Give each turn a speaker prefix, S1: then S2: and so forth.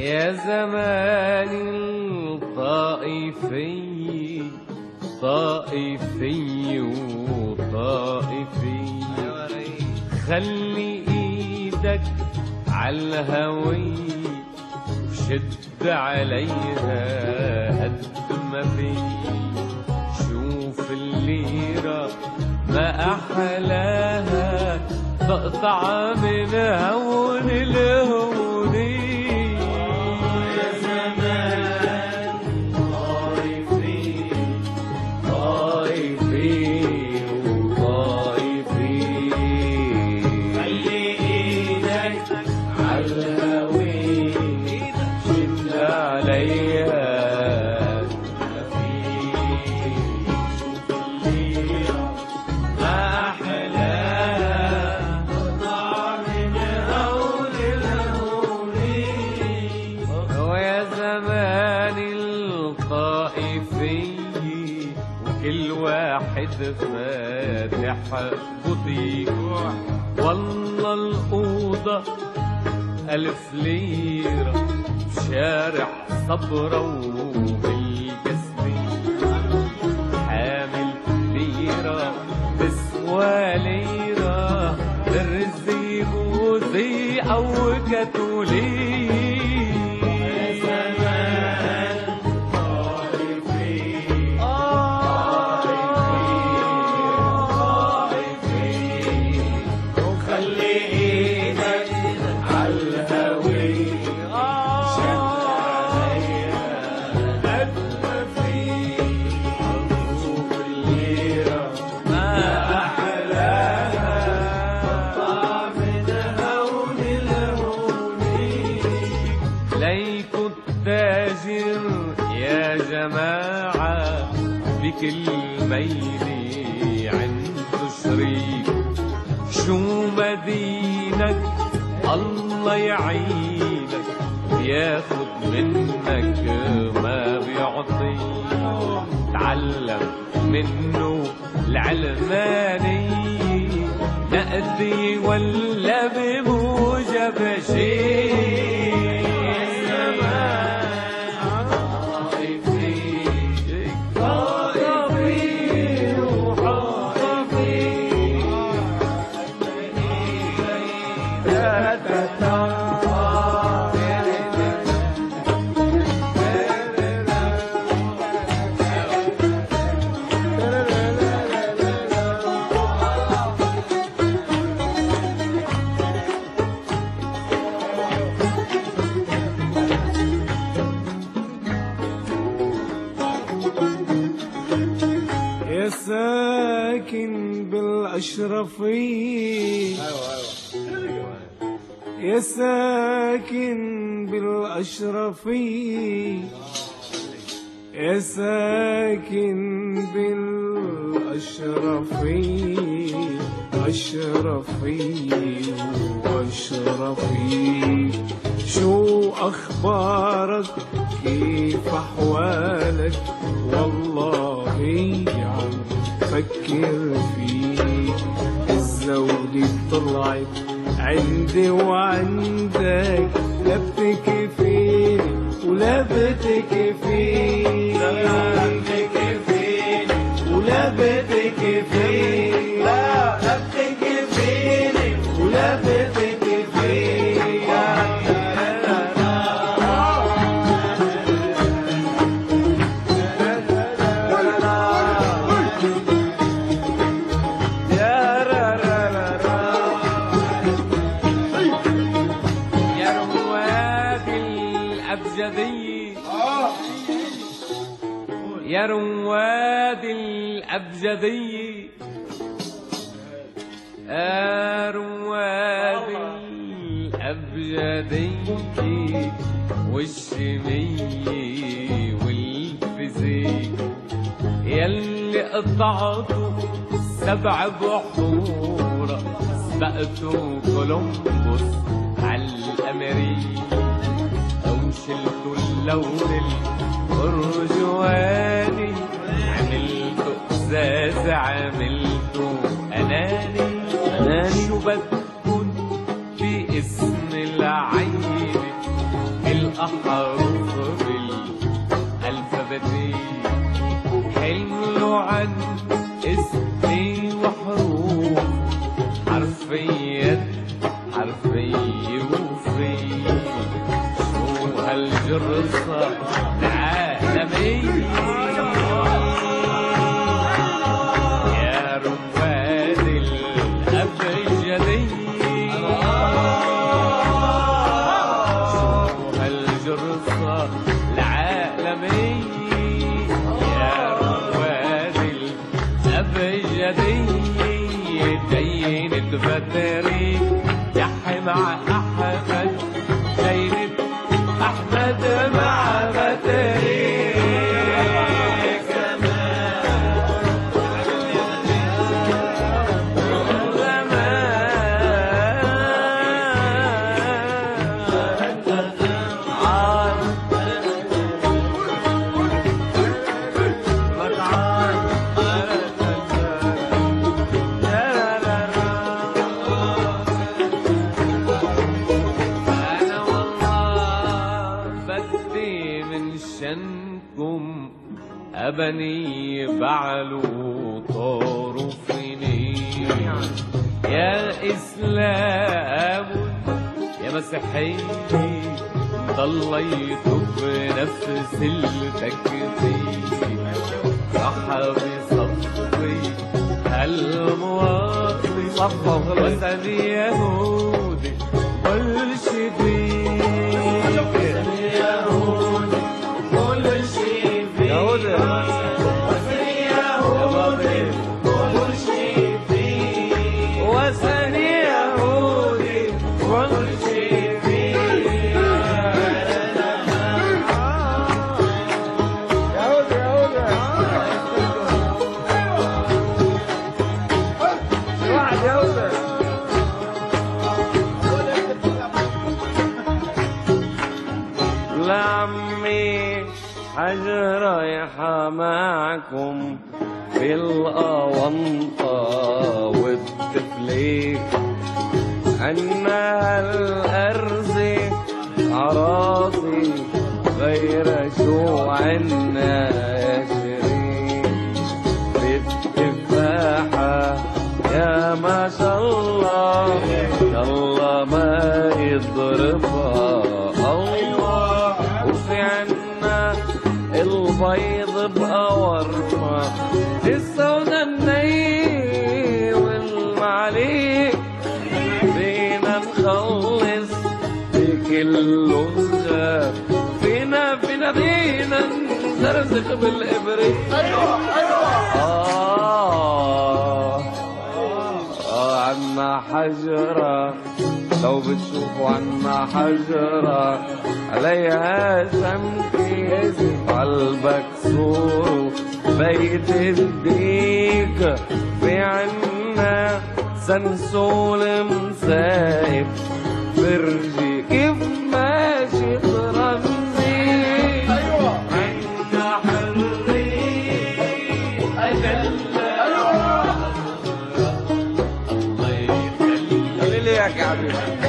S1: يا زمان الطائفي طائفي وطائفي، خلي ايدك عالهوي وشد عليها قد ما في، شوف الليرة ما أحلاها تقطع من هون لهوني. يا زمان طائفي طائفي وطائفي، خلي ايدك عالهوي شد عليها كل واحد فاتح بوتيك، والله الأوضة 1000 ليرة بشارع صبرا وبالكسبي، حامل ليرة تسوى ليرة بالرزي بوزي أو كاتولي. ليكوا التاجر يا جماعة بكل ميلي عنده شريك، شو مدينك الله يعينك ياخد منك ما بيعطيك، تعلم منه العلماني نقدي ولا بموجب شيء.
S2: يا ساكن بالأشرفية، يا ساكن بالأشرفية، يا ساكن بالأشرفية، أشرفية وأشرفية، شو أخبارك كيف أحوالك؟ والله عم فكر فيك، الزودة طلعت عندي وعندك، لا بتكفيني ولا بتكفيني، لا بتكفيني ولا بتكفيني، لا بتكفيني ولا بتكفيني.
S1: يا رواد الأبجدية، يا رواد الأبجدية والشمية والفيزيك، يلي قطعتوا 7 بحورة سبقتوا كولومبوس عالأمريكا، أو شلتوا اللون الأرجواني، عملتوا إزاز عملتوا أناني. شو بدكن باسم العيلة أحرف بالألفابيتية حلوا عن اسمي وحروف حرفيا حرفي وفي شو هالجرصة العالمية يا رواد الأبجدية شو هالجرصة العالمية يا رواد الأبجدية جايين تبتري يحي مع أحمد جايين أحمد مع بتري شنكم أبني بعلو طرفني يا إسلام يا مسيحي ضليت بنفس التكفير صحبي صفي المواطن صفه وسن يهودي بولشفيك يهودي بولشفيك يهودي وسن يهودي بولشفيك لعمي حاجة رايحة معكم في الأونطة والتفليك عنا الأرزي عراضي غير شو عنا يا شريك في التفاحة يا ما شاء الله الله ما يضربها الله وفي عنا البيض بقورمة السودا الني والمعليق فينا نخلص بكل لغة فينا نزرزق بالإبريق عنا حجرة لو بتشوفوا عنا حجرة عليها سمكة قلبك صور بيت الديك في عنا سنسول مسايب فرجي كيف ماشي ترمزي عنا حرية أجل الله يخليك يا حبيبي